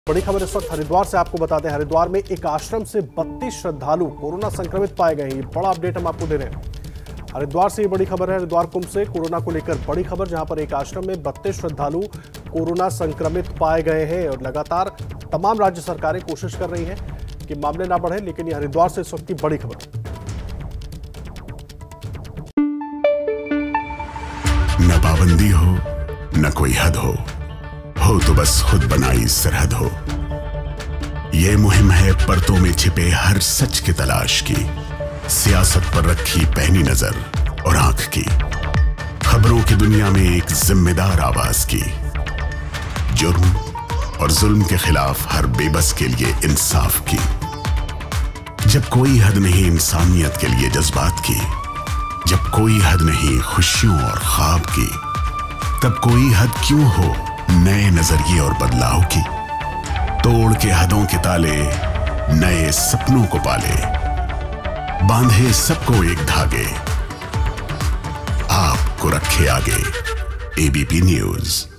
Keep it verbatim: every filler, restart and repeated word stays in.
बड़ी खबर इस वक्त हरिद्वार से आपको बताते हैं। हरिद्वार में एक आश्रम से बत्तीस श्रद्धालु कोरोना संक्रमित पाए गए हैं। ये बड़ा अपडेट हम आपको दे रहे हैं। हरिद्वार से ये बड़ी खबर है। हरिद्वार कुंभ से कोरोना को लेकर बड़ी खबर, जहां पर एक आश्रम में बत्तीस श्रद्धालु कोरोना संक्रमित पाए गए हैं और लगातार तमाम राज्य सरकारें कोशिश कर रही हैं कि मामले ना बढ़े, लेकिन ये हरिद्वार से इस वक्त की बड़ी खबर। न पाबंदी हो न कोई हद हो हो तो बस खुद बनाई सरहद हो। ये मुहिम है परतों में छिपे हर सच की तलाश की, सियासत पर रखी पैनी नजर और आंख की, खबरों की दुनिया में एक जिम्मेदार आवाज की, जुर्म और जुल्म के खिलाफ हर बेबस के लिए इंसाफ की। जब कोई हद नहीं इंसानियत के लिए जज्बात की, जब कोई हद नहीं खुशियों और ख्वाब की, तब कोई हद क्यों हो नए नजरिए और बदलाव की। तोड़ के हदों के ताले नए सपनों को पाले, बांधे सबको एक धागे, आपको रखे आगे एबीपी न्यूज।